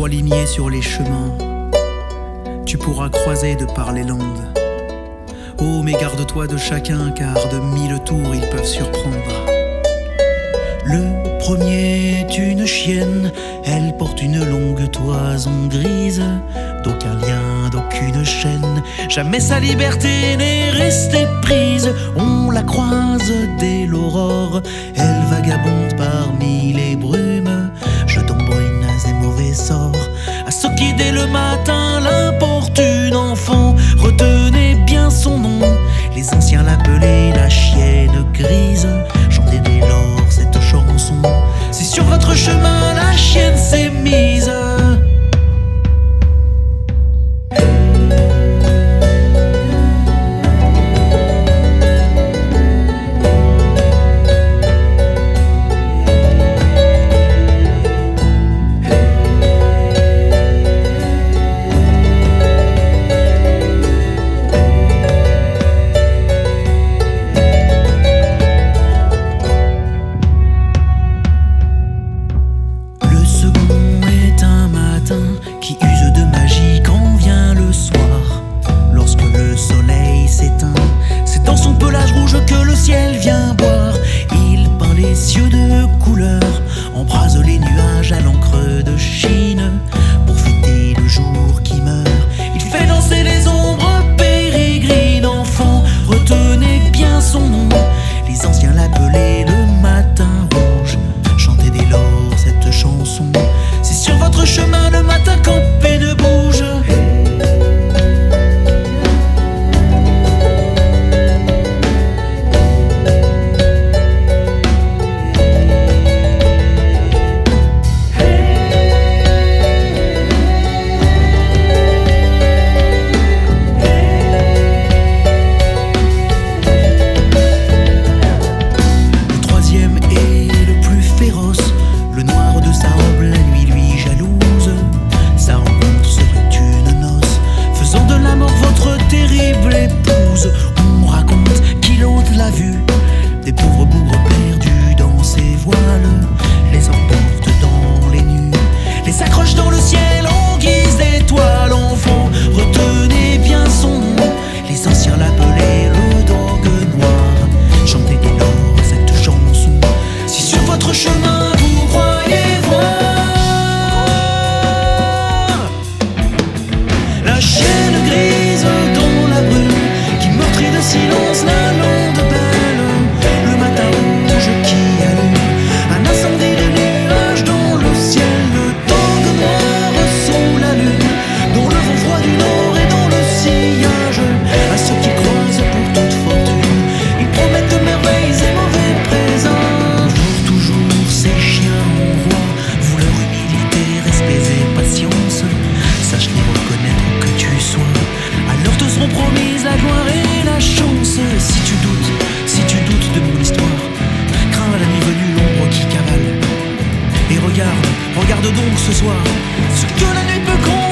toi ligné sur les chemins, tu pourras croiser de par les landes. Oh, mais garde-toi de chacun, car de 1000 tours ils peuvent surprendre. Le premier est une chienne, elle porte une longue toison grise, d'aucun lien, d'aucune chaîne, jamais sa liberté n'est restée prise. On la croise dès l'aurore, elle vagabonde parmi les brumes, jetant brunes et mauvais sorts à ceux qui dès le matin l'importunent. Enfant, retenez bien son nom, les anciens l'appelaient la chienne grise. Chantez dès lors cette chanson, si sur votre chemin la chienne s'est mise. Qui use de magie quand vient le soir, lorsque le soleil s'éteint, c'est dans son pelage rouge que le ciel vient boire. Il peint les cieux de couleur, embrase les nuages à l'encre de Chine, pour fêter le jour qui meurt. Il fait danser les ombres pérégrines. Enfant, retenez bien son nom, les anciens l'appelaient le matin rouge. Chantez dès lors cette chanson, si sur votre chemin le matin campé ne bouge. Le troisième est le plus féroce, le noir de sa robe la nuit lui jalouse. Sa rencontre serait une noce, faisant de la mort votre terrible épouse. On raconte qu'il ôte la vue des pauvres bougres perdus dans ses voiles, les emporte dans les nues, les accroche dans le ciel en guise d'étoiles. Enfant, retenez bien son nom, les anciens l'appelaient le dogue noir. Chantez dès lors cette chanson, si sur votre chemin vous croyez voir la chienne grise dans la brume, qui meurtrit de silence la lande belle. Le matin rouge qui allume un incendie de nuages dans le ciel. Le dogue noir sous la lune, dans le vent froid du nord et dans le sillage. À ceux qui croisent pour toute fortune, ils promettent de merveilles et mauvais présages. Toujours ces chiens hongrois, vous leur humilité, respect et patience, sache les reconnaître où que tu sois, alors te seront promises la gloire et la chance. Si tu doutes de mon histoire, crains à la nuit venue l'ombre qui cavale, et regarde donc ce soir ce que la nuit peut comprendre.